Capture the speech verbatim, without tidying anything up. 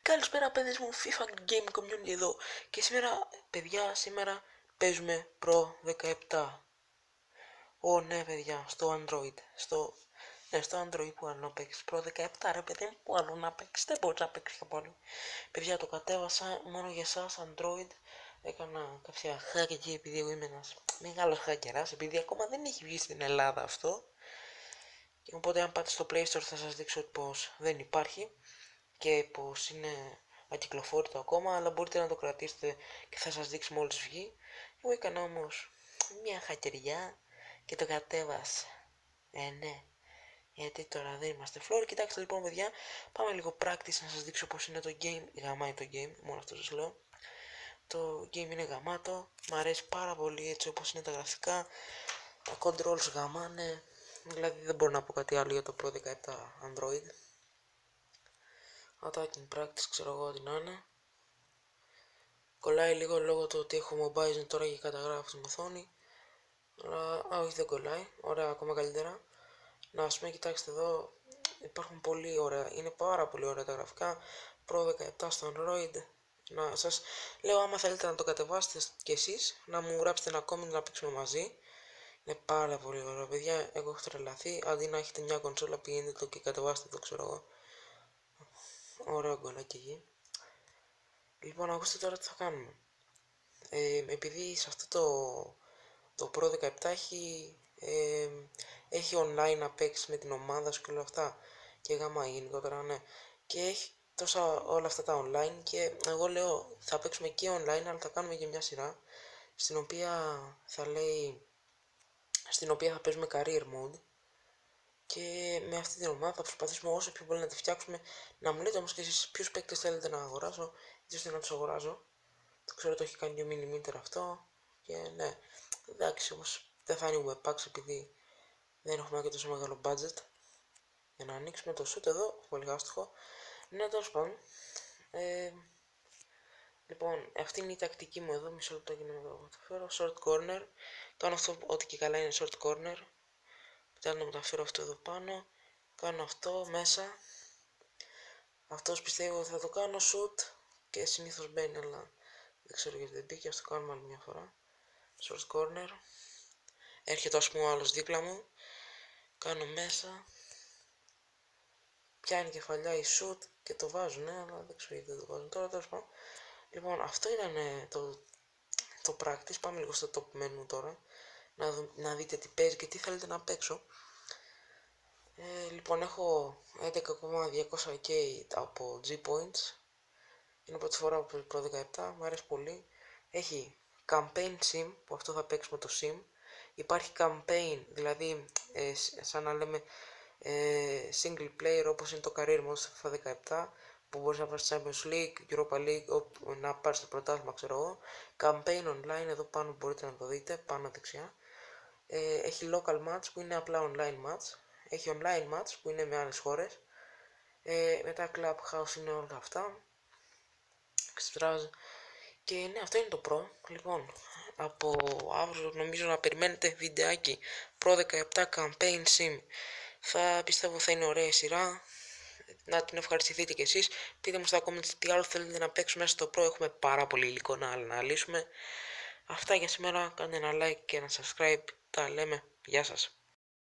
Καλησπέρα παιδες μου, FIFA Game Community εδώ. Και σήμερα, παιδιά, σήμερα παίζουμε Pro δεκαεπτά. Ω ναι παιδιά, στο Android, στο... Ναι, στο Android που άλλο να παίξεις, Pro δεκαεπτά ρε παιδί μου, που άλλο να παίξεις, δεν μπορείς να παίξεις από άλλο. Παιδιά, το κατέβασα μόνο για εσάς Android, έκανα κάποια hack εκεί επειδή εγώ είμαι ένας μεγάλος hackerας, επειδή ακόμα δεν έχει βγει στην Ελλάδα αυτό. Και οπότε αν πάτε στο Play Store θα σας δείξω πως δεν υπάρχει και πως είναι ακυκλοφόρητο ακόμα, αλλά μπορείτε να το κρατήσετε και θα σας δείξει μόλις βγει. Εγώ έκανα όμως μια χακεριά και το κατέβασα. Ε, ναι, γιατί τώρα δεν είμαστε φλόροι. Κοιτάξτε λοιπόν παιδιά, πάμε λίγο practice να σας δείξω πως είναι το game. Γαμάει το game, μόνο αυτό σας λέω. Το game είναι γαμάτο, μου αρέσει πάρα πολύ έτσι όπως είναι τα γραφικά. Τα controls γαμάνε, δηλαδή δεν μπορώ να πω κάτι άλλο για το Pro δεκαεπτά Android. Attacking practice, ξέρω εγώ τι να είναι. Κολλάει λίγο λόγω του ότι έχω mobile τώρα και καταγράφω στην οθόνη. Αλλά, α, όχι δεν κολλάει, ωραία, ακόμα καλύτερα. Να ας πούμε, κοιτάξτε εδώ, υπάρχουν πολύ ωραία, είναι πάρα πολύ ωραία τα γραφικά. Pro δεκαεπτά στο Android. Να σας λέω, άμα θέλετε να το κατεβάσετε κι εσείς, να μου γράψετε ένα comment να παίξουμε μαζί. Είναι πάρα πολύ ωραία παιδιά, εγώ έχω τρελαθεί, αντί να έχετε μια κονσόλα πηγαίνετε το και κατεβάστε το, ξέρω εγώ. Ωραίο γκολάκι εκεί. Λοιπόν, ακούστε τώρα τι θα κάνουμε. Ε, επειδή σε αυτό το, το Pro δεκαεπτά έχει, ε, έχει online να παίξει με την ομάδα σου και όλα αυτά και γάμα γενικότερα, ναι, και έχει τόσα όλα αυτά τα online και εγώ λέω θα παίξουμε και online, αλλά θα κάνουμε και μια σειρά στην οποία θα λέει στην οποία θα παίζουμε career mode και με αυτή την ομάδα θα προσπαθήσουμε όσο πιο πολύ να τη φτιάξουμε. Να μου λέτε όμως και εσείς ποιους παίκτες θέλετε να αγοράσω, έτσι ώστε να τους αγοράζω. Το ξέρω το έχει κάνει και ο Millimeter αυτό και ναι, εντάξει όμως δεν θα είναι webpacks επειδή δεν έχουμε και τόσο μεγάλο budget για να ανοίξουμε το shoot εδώ, πολύ άστοχο. Ναι, τέλος πάντων. Ε, λοιπόν, αυτή είναι η τακτική μου εδώ, μισό λεπτό και να το μεταφέρω, short corner. Κάνω αυτό ό,τι και καλά είναι short corner. Μετά να μεταφέρω αυτό εδώ πάνω, κάνω αυτό μέσα. Αυτός πιστεύω ότι θα το κάνω shoot και συνήθως μπαίνει, αλλά δεν ξέρω γιατί δεν μπήκε, ας το κάνουμε άλλη μια φορά. Short corner. Έρχεται ας πούμε ο άλλος δίπλα μου. Κάνω μέσα. Πιάνει κεφαλιά η shoot και το βάζουν, ναι, αλλά δεν ξέρω γιατί δεν το βάζουν τώρα, τέλος πάντων. Λοιπόν, αυτό ήταν το, το practice. Πάμε λίγο στο top menu τώρα. Να, δου, να δείτε τι παίζει και τι θέλετε να παίξω. Ε, λοιπόν, έχω έντεκα χιλιάδες διακόσια κέι από G-Points. Είναι πρώτη φορά που Pro δεκαεπτά, μου αρέσει πολύ. Έχει campaign sim, που αυτό θα παίξουμε το sim. Υπάρχει campaign, δηλαδή ε, σαν να λέμε ε, single player, όπως είναι το career mode στο FIFA δεκαεπτά, που μπορείς να πάρεις Champions League, Europa League, να πάρεις το πρωτάθλημα, ξέρω εγώ. Campaign online, εδώ πάνω μπορείτε να το δείτε, πάνω δεξιά. Ε, έχει local match που είναι απλά online match. Έχει online match που είναι με άλλες χώρες. Ε, μετά Clubhouse είναι όλα αυτά. Extras. Και ναι, αυτό είναι το Pro. Λοιπόν, από αύριο νομίζω να περιμένετε βιντεάκι Pro δεκαεπτά Campaign Sim. Θα πιστεύω θα είναι ωραία η σειρά. Να την ευχαριστηθείτε κι εσείς. Πείτε μου στα comments τι άλλο θέλετε να παίξουμε μέσα στο Pro. Έχουμε πάρα πολύ υλικό να αναλύσουμε. Αυτά για σήμερα. Κάντε ένα like και ένα subscribe. Τα λέμε. Γεια σας.